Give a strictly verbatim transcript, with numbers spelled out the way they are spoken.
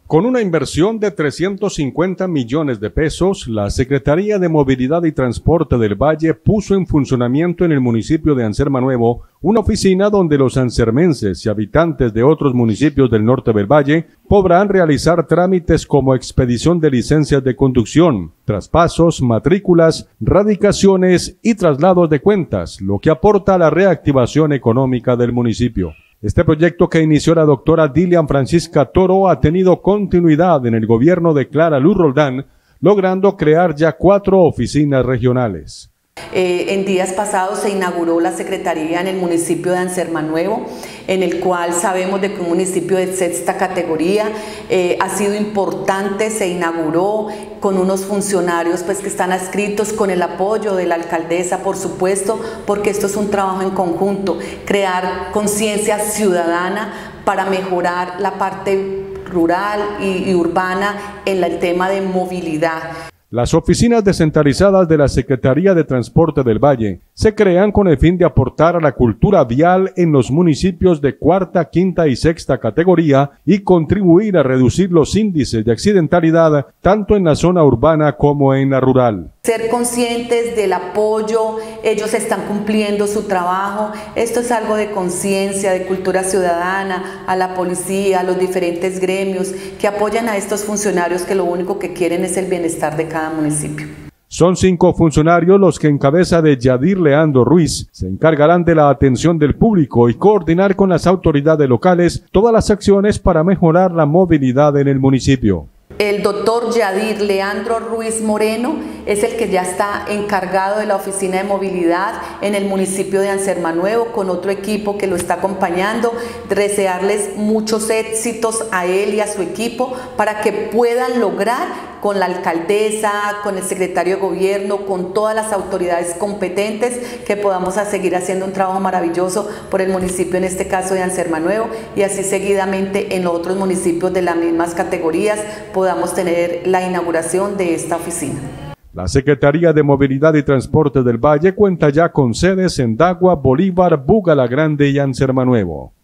Con una inversión de trescientos cincuenta millones de pesos, la Secretaría de Movilidad y Transporte del Valle puso en funcionamiento en el municipio de Anserma Nuevo una oficina donde los ansermenses y habitantes de otros municipios del norte del Valle podrán realizar trámites como expedición de licencias de conducción, traspasos, matrículas, radicaciones y traslados de cuentas, lo que aporta a la reactivación económica del municipio. Este proyecto, que inició la doctora Dilian Francisca Toro, ha tenido continuidad en el gobierno de Clara Luz Roldán, logrando crear ya cuatro oficinas regionales. Eh, en días pasados se inauguró la secretaría en el municipio de Anserma Nuevo, en el cual sabemos de que un municipio de sexta categoría eh, ha sido importante, se inauguró con unos funcionarios pues que están adscritos, con el apoyo de la alcaldesa, por supuesto, porque esto es un trabajo en conjunto, crear conciencia ciudadana para mejorar la parte rural y, y urbana en el tema de movilidad. Las oficinas descentralizadas de la Secretaría de Transporte del Valle se crean con el fin de aportar a la cultura vial en los municipios de cuarta, quinta y sexta categoría y contribuir a reducir los índices de accidentalidad tanto en la zona urbana como en la rural. Ser conscientes del apoyo, ellos están cumpliendo su trabajo, esto es algo de conciencia, de cultura ciudadana, a la policía, a los diferentes gremios que apoyan a estos funcionarios que lo único que quieren es el bienestar de cada municipio. Son cinco funcionarios los que en cabeza de Yadir Leandro Ruiz se encargarán de la atención del público y coordinar con las autoridades locales todas las acciones para mejorar la movilidad en el municipio. El doctor Yadir Leandro Ruiz Moreno es el que ya está encargado de la oficina de movilidad en el municipio de Anserma Nuevo, con otro equipo que lo está acompañando. Desearles muchos éxitos a él y a su equipo para que puedan lograr con la alcaldesa, con el secretario de gobierno, con todas las autoridades competentes, que podamos seguir haciendo un trabajo maravilloso por el municipio, en este caso de Anserma Nuevo, y así seguidamente en los otros municipios de las mismas categorías podamos tener la inauguración de esta oficina. La Secretaría de Movilidad y Transporte del Valle cuenta ya con sedes en Dagua, Bolívar, Buga la Grande y Anserma Nuevo.